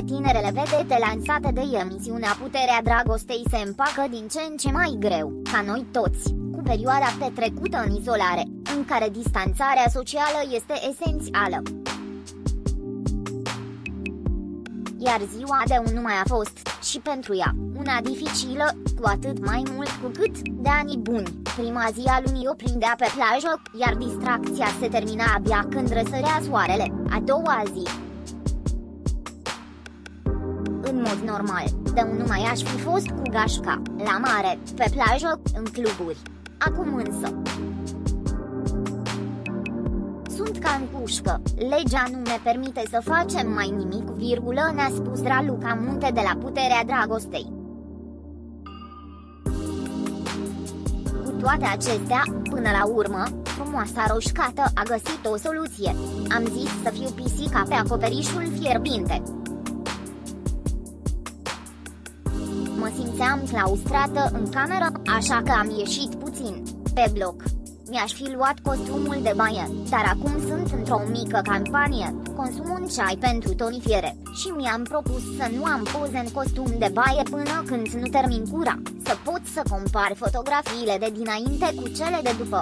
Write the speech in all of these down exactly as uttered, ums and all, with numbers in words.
tinerele vedete lansate de emisiunea Puterea Dragostei se împacă din ce în ce mai greu, ca noi toți, cu perioada petrecută în izolare, în care distanțarea socială este esențială. Iar ziua de unu mai a fost, și pentru ea, una dificilă, cu atât mai mult cu cât, de ani buni, prima zi a lunii o prindea pe plajă, iar distracția se termina abia când răsărea soarele, a doua zi. În mod normal, de unu mai aș fi fost cu gașca, la mare, pe plajă, în cluburi. Acum însă sunt ca în cușcă, legea nu ne permite să facem mai nimic, virgulă, ne-a spus Raluca Munte de la Puterea Dragostei. Cu toate acestea, până la urmă, frumoasa roșcată a găsit o soluție. Am zis să fiu pisica pe acoperișul fierbinte. Mă simțeam claustrată în cameră, așa că am ieșit puțin, pe bloc. Mi-aș fi luat costumul de baie, dar acum sunt într-o mică campanie, consum un ceai pentru tonifiere, și mi-am propus să nu am poze în costum de baie până când nu termin cura, să pot să compar fotografiile de dinainte cu cele de după.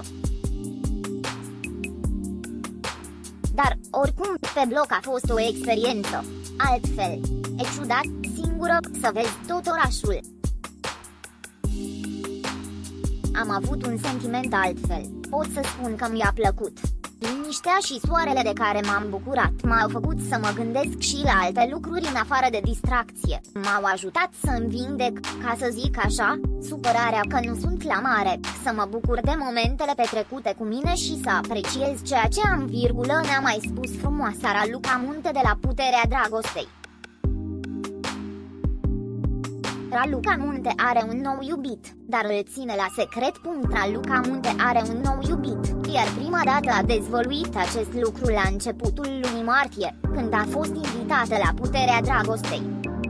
Dar, oricum, pe bloc a fost o experiență. Altfel, e ciudat, singură, să vezi tot orașul. Am avut un sentiment altfel, pot să spun că mi-a plăcut. Liniștea și soarele de care m-am bucurat m-au făcut să mă gândesc și la alte lucruri în afară de distracție. M-au ajutat să îmi vindec, ca să zic așa, supărarea că nu sunt la mare, să mă bucur de momentele petrecute cu mine și să apreciez ceea ce am, virgulă, ne-a mai spus frumoasa Raluca Munte de la Puterea Dragostei. Raluca Munte are un nou iubit, dar îl ține la secret. Raluca Munte are un nou iubit, iar prima dată a dezvăluit acest lucru la începutul lunii martie, când a fost invitată la Puterea Dragostei.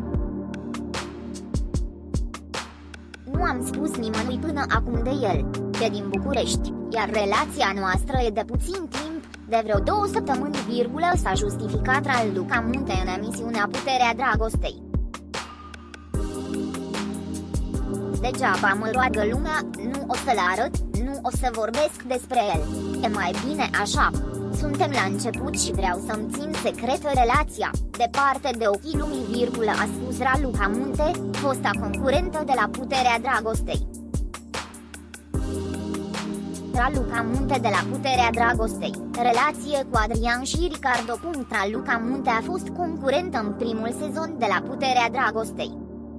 Nu am spus nimănui până acum de el, e din București, iar relația noastră e de puțin timp, de vreo două săptămâni, virgulă, s-a justificat Raluca Munte în emisiunea Puterea Dragostei. Degeaba mă roagă lumea, nu o să-l arăt, nu o să vorbesc despre el. E mai bine așa. Suntem la început și vreau să-mi țin secretă relația, departe de ochii lumii, virgulă, a spus Raluca Munte, fosta concurentă de la Puterea Dragostei. Raluca Munte de la Puterea Dragostei, relație cu Adrian și Ricardo. Raluca Munte a fost concurentă în primul sezon de la Puterea Dragostei.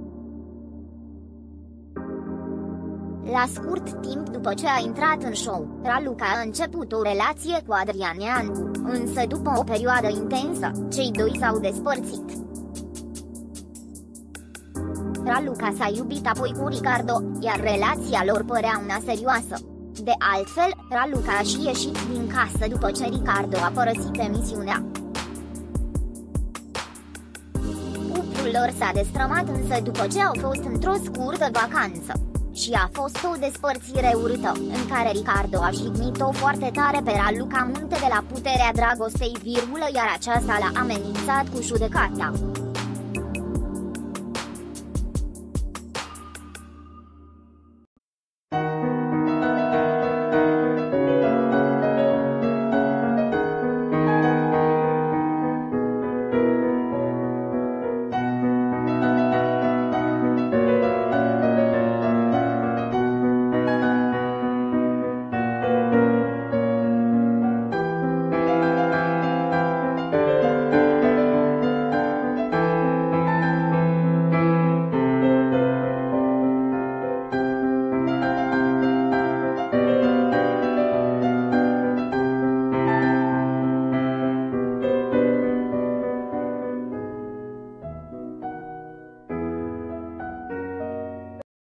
La scurt timp după ce a intrat în show, Raluca a început o relație cu Adrian Neancu, însă după o perioadă intensă, cei doi s-au despărțit. Raluca s-a iubit apoi cu Ricardo, iar relația lor părea una serioasă. De altfel, Raluca a și ieșit din casă după ce Ricardo a părăsit emisiunea. Cuplul lor s-a destrămat însă după ce au fost într-o scurtă vacanță. Și a fost o despărțire urâtă, în care Ricardo a jignit-o foarte tare pe Raluca Munte de la Puterea Dragostei, virgulă, iar aceasta l-a amenințat cu judecata.